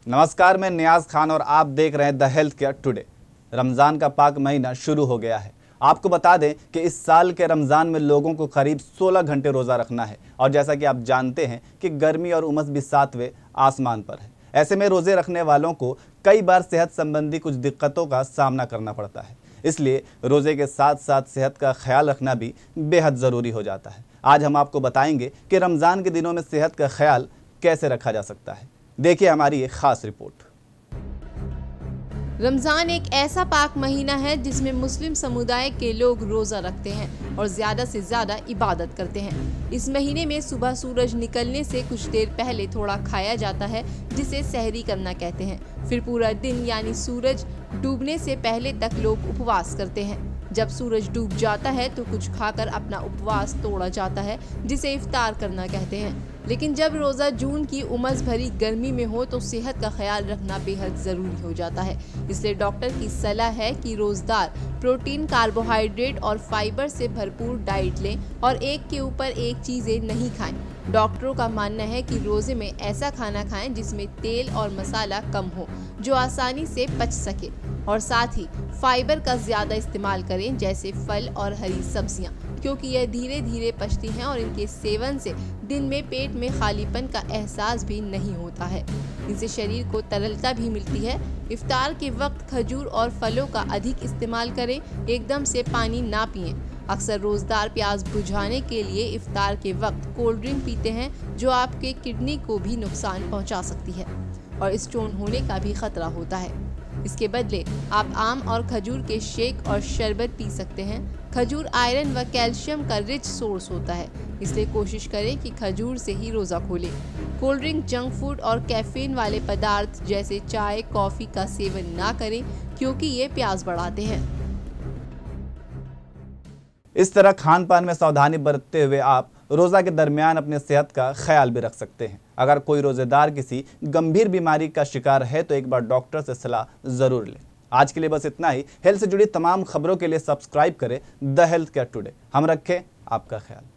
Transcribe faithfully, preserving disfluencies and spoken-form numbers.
नमस्कार, मैं नियाज खान और आप देख रहे हैं the health care today. Ramzan का पाक महीना शुरू हो गया है। आपको बता दें कि इस साल के रमज़ान में लोगों को करीब सोलह घंटे रोज़ा रखना है और जैसा कि आप जानते हैं कि गर्मी और उमस भी सातवें आसमान पर है। ऐसे में रोज़े रखने वालों को कई बार सेहत संबंधी कुछ दिक्कतों का सामना करना पड़ता है, इसलिए रोज़े के साथ साथ सेहत का ख्याल रखना भी बेहद ज़रूरी हो जाता है। आज हम आपको बताएंगे कि रमज़ान के दिनों में सेहत का ख्याल कैसे रखा जा सकता है। देखिए हमारी एक खास रिपोर्ट। रमज़ान एक ऐसा पाक महीना है जिसमें मुस्लिम समुदाय के लोग रोज़ा रखते हैं और ज़्यादा से ज़्यादा इबादत करते हैं। इस महीने में सुबह सूरज निकलने से कुछ देर पहले थोड़ा खाया जाता है, जिसे सहरी करना कहते हैं। फिर पूरा दिन यानी सूरज डूबने से पहले तक लोग उपवास करते हैं। जब सूरज डूब जाता है तो कुछ खाकर अपना उपवास तोड़ा जाता है, जिसे इफ्तार करना कहते हैं। लेकिन जब रोज़ा जून की उमस भरी गर्मी में हो तो सेहत का ख्याल रखना बेहद ज़रूरी हो जाता है। इसलिए डॉक्टर की सलाह है कि रोज़दार प्रोटीन, कार्बोहाइड्रेट और फाइबर से भरपूर डाइट लें और एक के ऊपर एक चीज़ें नहीं खाएं। डॉक्टरों का मानना है कि रोज़े में ऐसा खाना खाएं जिसमें तेल और मसाला कम हो, जो आसानी से पच सके, और साथ ही फाइबर का ज़्यादा इस्तेमाल करें, जैसे फल और हरी सब्जियां, क्योंकि यह धीरे धीरे पचती हैं और इनके सेवन से दिन में पेट में खालीपन का एहसास भी नहीं होता है। इनसे शरीर को तरलता भी मिलती है। इफ्तार के वक्त खजूर और फलों का अधिक इस्तेमाल करें, एकदम से पानी ना पिएं। अक्सर रोज़दार प्यास बुझाने के लिए इफ्तार के वक्त कोल्ड ड्रिंक पीते हैं, जो आपके किडनी को भी नुकसान पहुंचा सकती है और स्टोन होने का भी खतरा होता है। इसके बदले आप आम और खजूर के शेक और शरबत पी सकते हैं। खजूर आयरन व कैल्शियम का रिच सोर्स होता है, इसलिए कोशिश करें कि खजूर से ही रोज़ा खोलें। कोल्ड ड्रिंक, जंक फूड और कैफीन वाले पदार्थ जैसे चाय, कॉफ़ी का सेवन ना करें, क्योंकि ये प्यास बढ़ाते हैं। इस तरह खान पान में सावधानी बरतते हुए आप रोज़ा के दरमियान अपने सेहत का ख्याल भी रख सकते हैं। अगर कोई रोज़ेदार किसी गंभीर बीमारी का शिकार है तो एक बार डॉक्टर से सलाह ज़रूर लें। आज के लिए बस इतना ही। हेल्थ से जुड़ी तमाम खबरों के लिए सब्सक्राइब करें द हेल्थ केयर टुडे। हम रखें आपका ख्याल।